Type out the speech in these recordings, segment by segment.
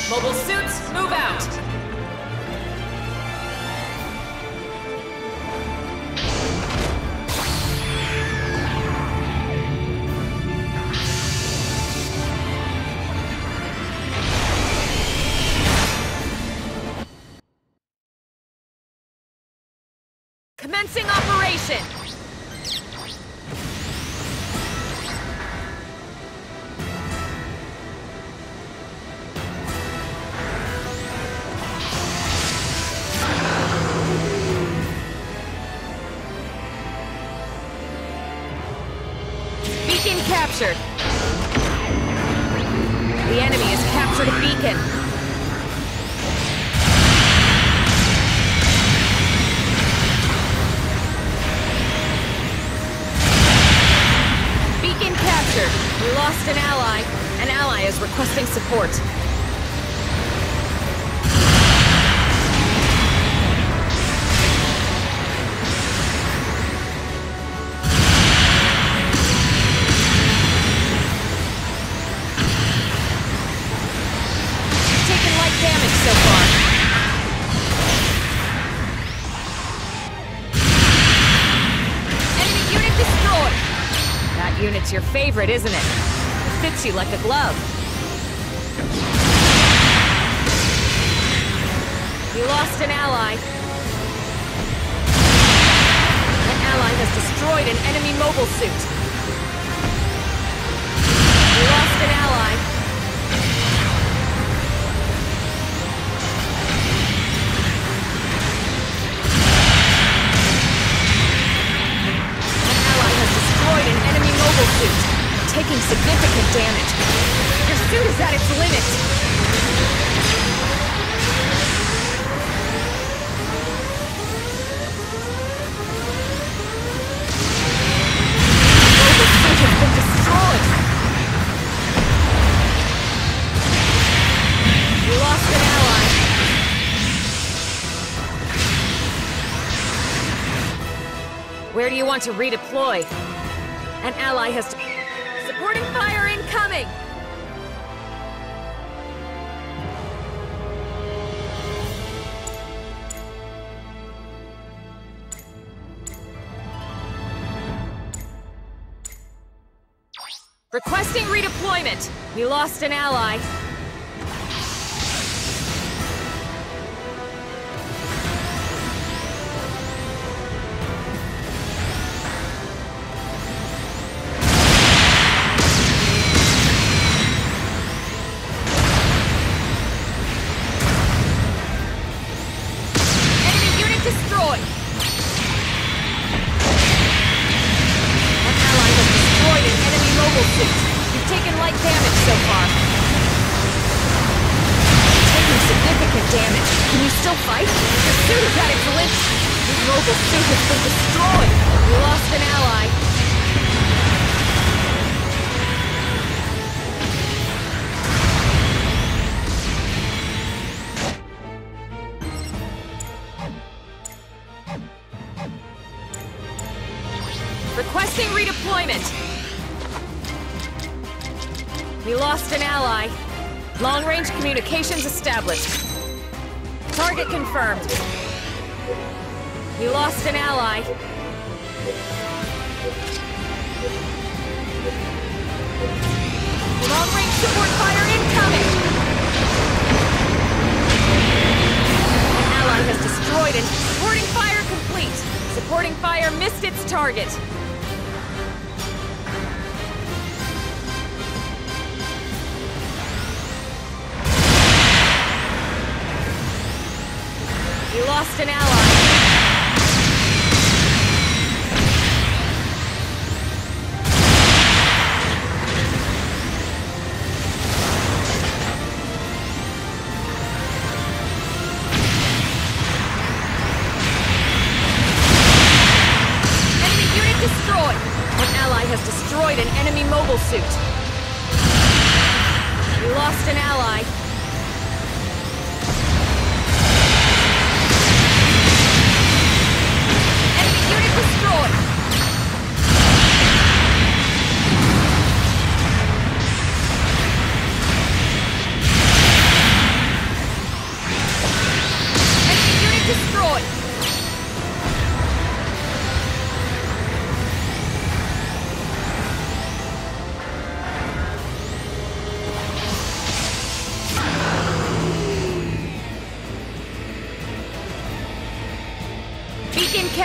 Mobile suits, move out! Commencing operation! Beacon captured! The enemy has captured a beacon! Beacon captured! We lost an ally. An ally is requesting support. Damage so far. Enemy unit destroyed! That unit's your favorite, isn't it? It fits you like a glove. You lost an ally. An ally has destroyed an enemy mobile suit. You lost an ally. An enemy mobile suit, taking significant damage. Your suit is at its limit. Mobile suit has been destroyed. You lost an ally. Where do you want to redeploy? An ally has supporting fire incoming! Requesting redeployment! We lost an ally. You've taken light damage so far. Taking significant damage. Can you still fight? Your suit is at its limit. Your mobile suit has been destroyed. You lost an ally. Requesting redeployment. We lost an ally. Long-range communications established. Target confirmed. We lost an ally. Long-range support fire incoming! An ally has destroyed it. Supporting fire complete. Supporting fire missed its target. You lost an ally. Enemy unit destroyed. An ally has destroyed an enemy mobile suit. You lost an ally.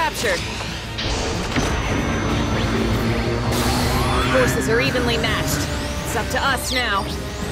captured. Forces are evenly matched. It's up to us now.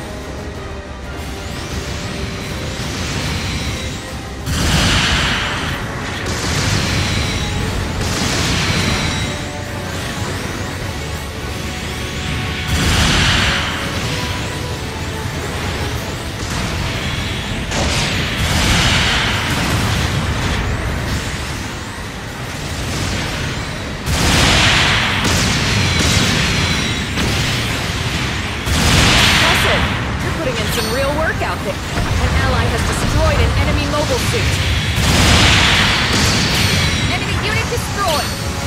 An ally has destroyed an enemy mobile suit. Enemy unit destroyed!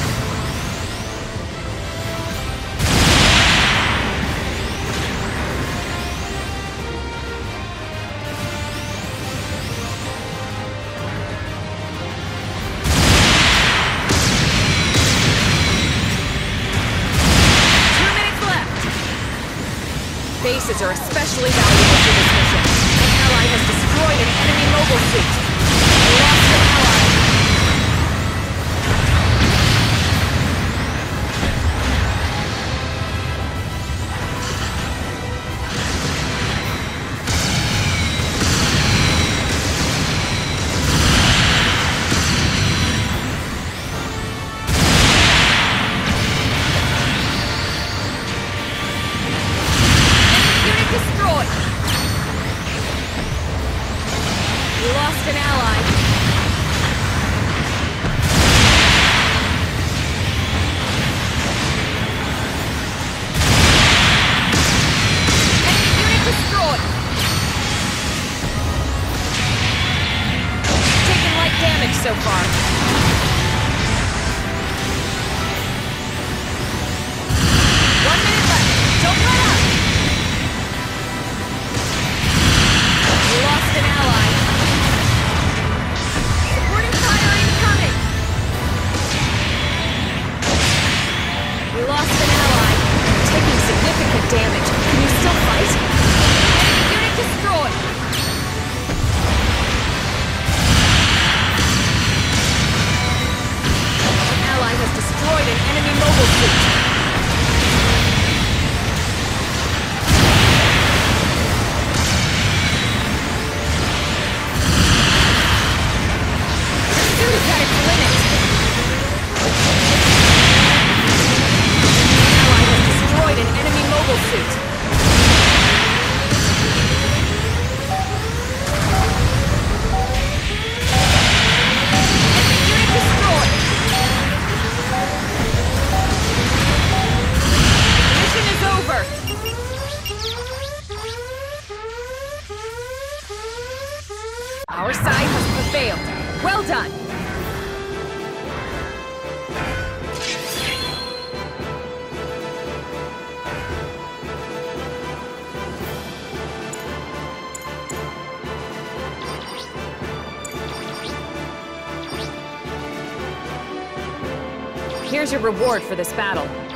2 minutes left! Bases are especially valuable for this mission. An ally has destroyed an enemy mobile suit. We lost an ally. Unit destroyed. We lost an ally. Enemy unit destroyed. Taken light damage so far. 1 minute left. Don't let up. We lost an ally. We lost an ally. Taking significant damage. Can you still fight? Enemy unit destroyed. An ally has destroyed an enemy mobile suit. Pursuit is at its limit. An enemy mobile suit. Enemy unit destroyed. Mission is over. Our side has prevailed. Well done. Here's your reward for this battle.